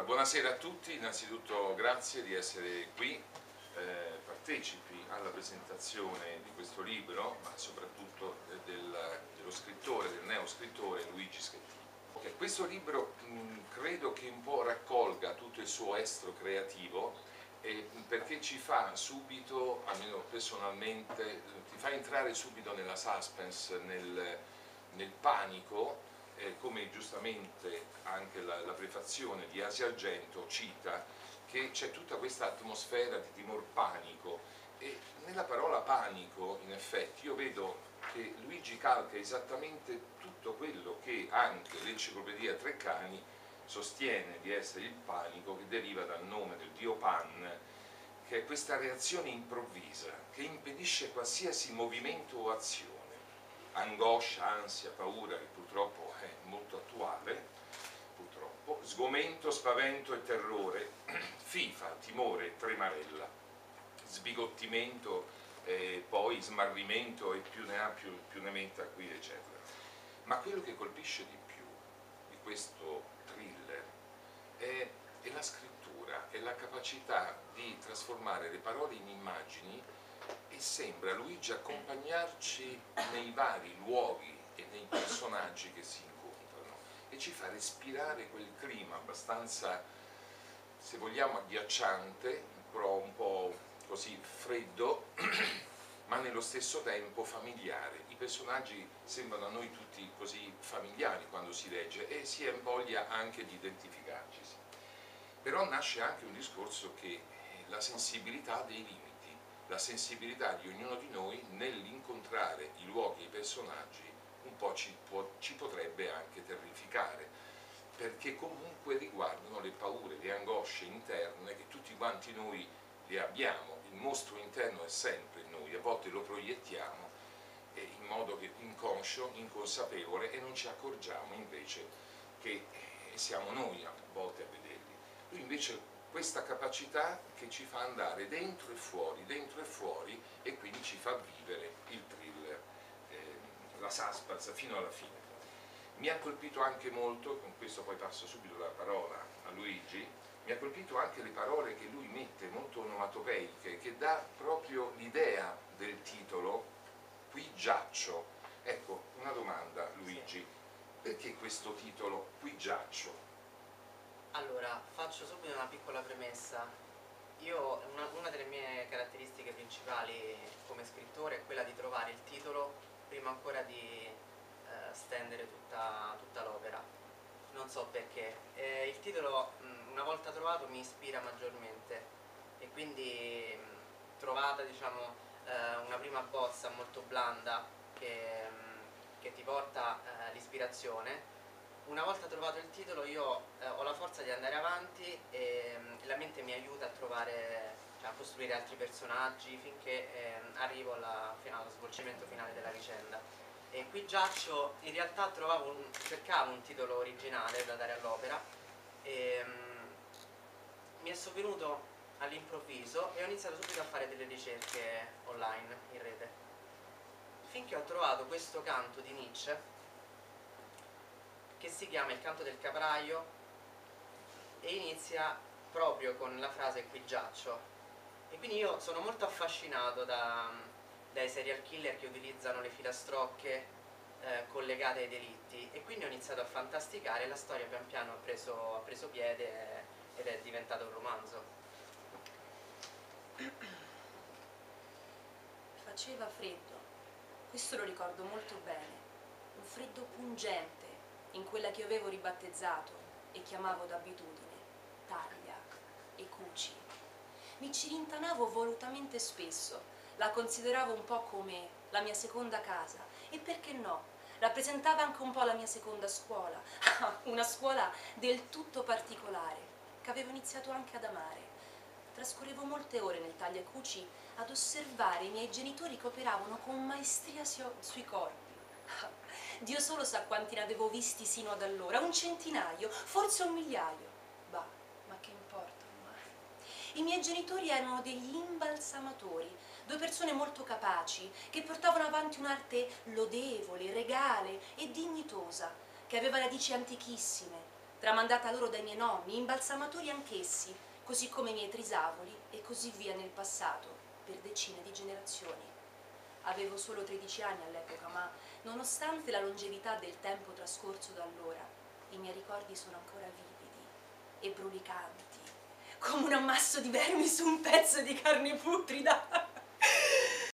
Buonasera a tutti, innanzitutto grazie di essere qui, partecipi alla presentazione di questo libro, ma soprattutto dello scrittore, del neoscrittore Luigi Schettino. Questo libro credo che un po' raccolga tutto il suo estro creativo, perché ci fa subito, almeno personalmente, ti fa entrare subito nella suspense, nel panico, come giustamente anche la prefazione di Asia Argento cita, che c'è tutta questa atmosfera di timor panico, e nella parola panico in effetti io vedo che Luigi calca esattamente tutto quello che anche l'enciclopedia Treccani sostiene di essere il panico, che deriva dal nome del dio Pan, che è questa reazione improvvisa che impedisce qualsiasi movimento o azione. Angoscia, ansia, paura, che purtroppo è molto attuale, purtroppo, sgomento, spavento e terrore, fifa, timore, tremarella, sbigottimento, poi smarrimento e più ne ha più ne metta qui, eccetera. Ma quello che colpisce di più di questo thriller è la scrittura, è la capacità di trasformare le parole in immagini, e sembra Luigi accompagnarci nei vari luoghi e nei personaggi che si incontrano e ci fa respirare quel clima abbastanza, se vogliamo, agghiacciante, un po' così freddo, ma nello stesso tempo familiare. I personaggi sembrano a noi tutti così familiari quando si legge e si ha voglia anche di identificarci. Però nasce anche un discorso che la sensibilità dei limiti, la sensibilità di ognuno di noi nell'incontrare i luoghi e i personaggi un po' ci potrebbe anche terrificare, perché comunque riguardano le paure, le angosce interne che tutti quanti noi le abbiamo. Il mostro interno è sempre in noi, a volte lo proiettiamo in modo che inconscio, inconsapevole, e non ci accorgiamo invece che siamo noi a volte a vederli. Lui invece questa capacità che ci fa andare dentro e fuori, e quindi ci fa vivere il thriller, la suspense fino alla fine. Mi ha colpito anche molto, con questo poi passo subito la parola a Luigi, mi ha colpito anche le parole che lui mette, molto onomatopeiche, che dà proprio l'idea del titolo, Qui giaccio. Ecco, una domanda, Luigi, perché questo titolo, Qui giaccio? Allora, faccio subito una piccola premessa. Io, una delle mie caratteristiche principali come scrittore è quella di trovare il titolo prima ancora di stendere tutta l'opera. Non so perché. Il titolo, una volta trovato, mi ispira maggiormente, e quindi trovata, diciamo, una prima bozza molto blanda che ti porta l'ispirazione. Una volta trovato il titolo io ho la forza di andare avanti e la mente mi aiuta a trovare, cioè a costruire altri personaggi finché arrivo allo svolgimento finale della vicenda. E Qui giaccio, in realtà cercavo un titolo originale da dare all'opera e mi è sovvenuto all'improvviso e ho iniziato subito a fare delle ricerche online, in rete, finché ho trovato questo canto di Nietzsche che si chiama Il canto del capraio e inizia proprio con la frase Qui giaccio, e quindi io sono molto affascinato dai serial killer che utilizzano le filastrocche collegate ai delitti, e quindi ho iniziato a fantasticare e la storia pian piano ha preso piede ed è diventato un romanzo. Faceva freddo, questo lo ricordo molto bene, un freddo pungente in quella che io avevo ribattezzato e chiamavo d'abitudine Taglia e Cuci. Mi ci rintanavo volutamente spesso, la consideravo un po' come la mia seconda casa, e perché no, rappresentava anche un po' la mia seconda scuola, una scuola del tutto particolare, che avevo iniziato anche ad amare. Trascorrevo molte ore nel Taglia e Cuci ad osservare i miei genitori che operavano con maestria sui corpi. Dio solo sa quanti ne avevo visti sino ad allora, un centinaio, forse un migliaio. Bah, ma che importa ormai? I miei genitori erano degli imbalsamatori, due persone molto capaci, che portavano avanti un'arte lodevole, regale e dignitosa, che aveva radici antichissime, tramandata loro dai miei nonni, imbalsamatori anch'essi, così come i miei trisavoli e così via nel passato, per decine di generazioni. Avevo solo 13 anni all'epoca, ma nonostante la longevità del tempo trascorso da allora, i miei ricordi sono ancora vividi e brulicanti, come un ammasso di vermi su un pezzo di carne putrida.